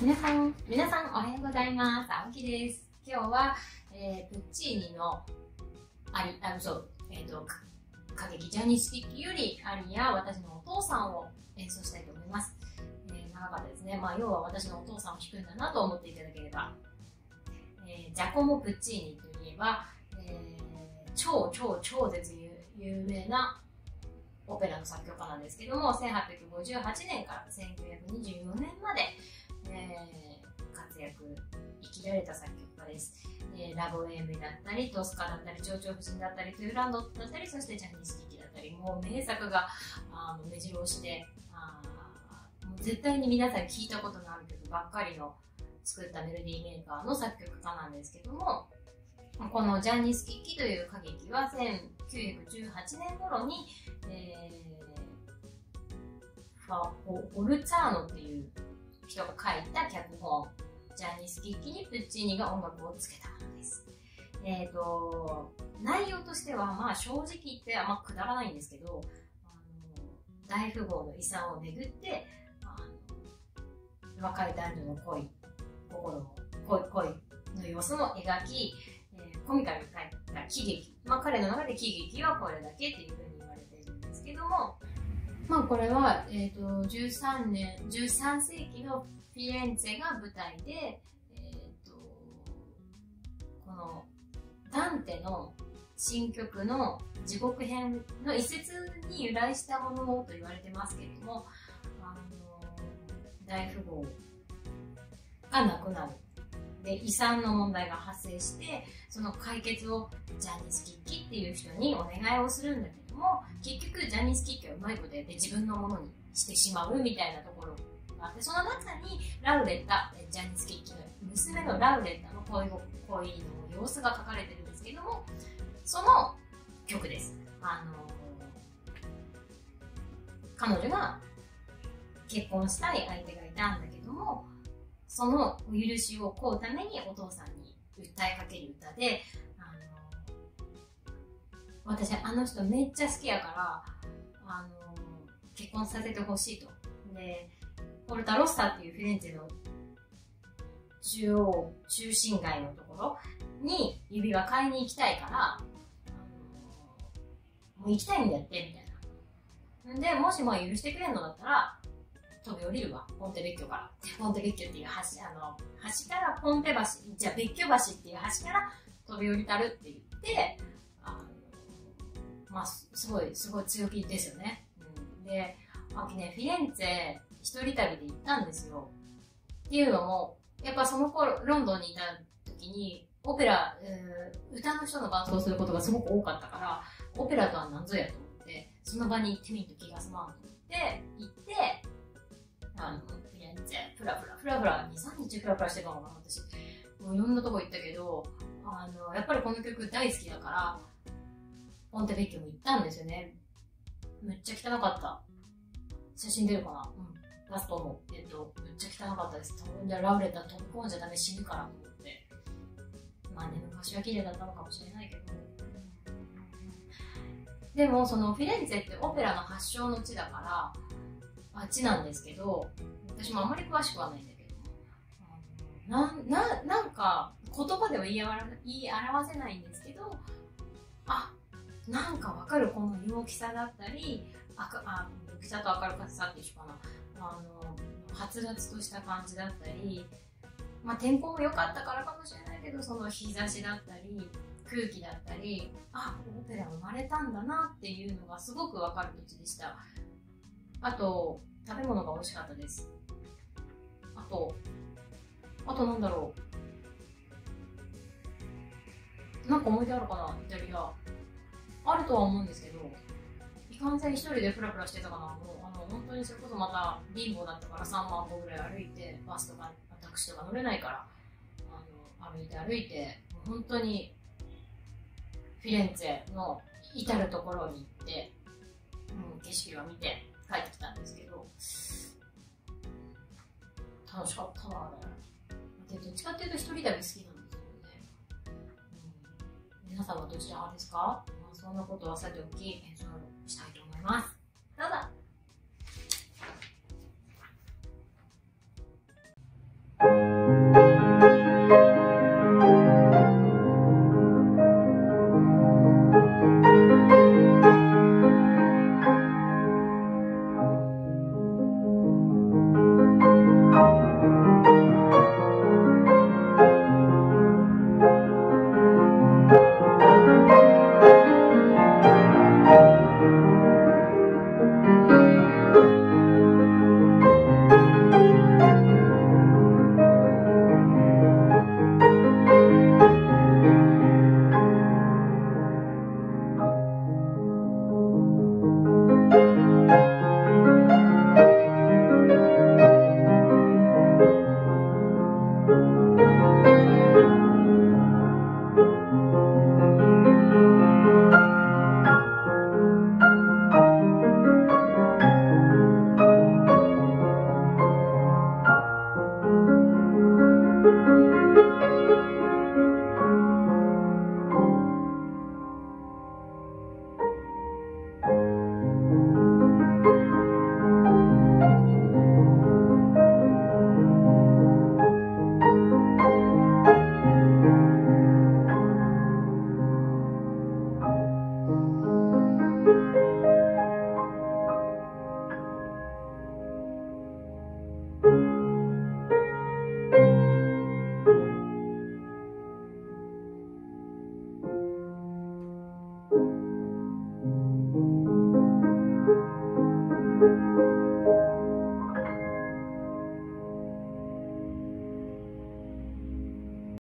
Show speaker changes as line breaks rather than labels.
皆さんおはようございます。青木です。今日は、プッチーニの歌劇ジャニスキッキよりアリや私のお父さんを演奏したいと思います。長かったですね。要は私のお父さんを弾くんだなと思っていただければ。ジャコモ・プッチーニといえば、超絶有名なオペラの作曲家なんですけども、1858年から1924年まで、活躍、生きられた作曲家です。ラボエームだったり、トスカだったり、蝶々夫人だったり、トゥーランドだったり、そしてジャニスキッキだったり、もう名作が目白押しで、もう絶対に皆さん聞いたことのある曲ばっかりの作ったメロディーメーカーの作曲家なんですけども、このジャニスキッキという歌劇は1918年頃に、フォルツァーノっていう人が書いた脚本、ジャニスキッキにプッチーニが音楽をつけたものです。内容としては正直言ってくだらないんですけど、大富豪の遺産をめぐって若い男女の恋の様子も描き、コミカルに書いた喜劇、彼の中で喜劇はこれだけっていうふうに言われているんですけども、これは、13世紀のフィレンツェが舞台で、このダンテの新曲の地獄編の一節に由来したものと言われてますけれども、大富豪が亡くなる。で、遺産の問題が発生して、その解決をジャニスキッキっていう人にお願いをするんだけども、結局ジャニスキッキはうまいことやって自分のものにしてしまうみたいなところがあって、その中にラウレッタ、ジャニスキッキの娘のラウレッタの恋の様子が書かれてるんですけども、その曲です。彼女が結婚したい相手がいたんだけども、そのお許しを請うためにお父さんに訴えかける歌で、私あの人めっちゃ好きやから結婚させてほしいと。で、ポルタロッサっていうフィレンツェの中心街のところに指輪買いに行きたいから、もう行きたいんだってみたいな。で、もし許してくれんのだったら飛び降りるわ、ポンテベッキョから。ポンテベッキョっていう橋からポンテ橋、じゃあベッキョ橋っていう橋から飛び降りたるって言って、すごい強気ですよね。で、フィレンツェ一人旅で行ったんですよ。っていうのも、やっぱその頃、ロンドンにいた時に、オペラ、歌の人の伴奏をすることがすごく多かったから、オペラとは何ぞやと思って、その場に行ってみると気が済まんと思って、行って、フィレンツェ、ふらふら、2、3日ふらふらしてたのかな、私。もういろんなとこ行ったけど、やっぱりこの曲大好きだから、ポンテベッキョも行ったんですよね。めっちゃ汚かった。写真出るかな？出すと思う。めっちゃ汚かったです。ラウレッタ飛び込んじゃダメ、死ぬからと思って。昔は綺麗だったのかもしれないけど。でも、そのフィレンツェってオペラの発祥の地だから、なんですけど、私もあまり詳しくはないんだけど、なんか言葉では言い表せないんですけど、なんかわかる、この陽気さだったり、陽気さと明るさって一緒かな。はつらつとした感じだったり、天候も良かったからかもしれないけど、その日差しだったり、空気だったり、オペラ生まれたんだなっていうのがすごくわかる土地でした。あと、食べ物が美味しかったです。あとなんだろう。なんか思い出あるかな、イタリア。あるとは思うんですけど、いかんせん一人でフラフラしてたかな。本当にそれこそまた貧乏だったから3万歩ぐらい歩いて、バスとかタクシーとか乗れないから、歩いて、本当にフィレンツェの至るところに行って、景色を見て帰ってきたんですけど、楽しかったな、あれ。どっちかっていうと一人旅好きなんですよね。皆さんはどちら派ですか？そんなことはさておき、演奏したいと思います。どうぞ。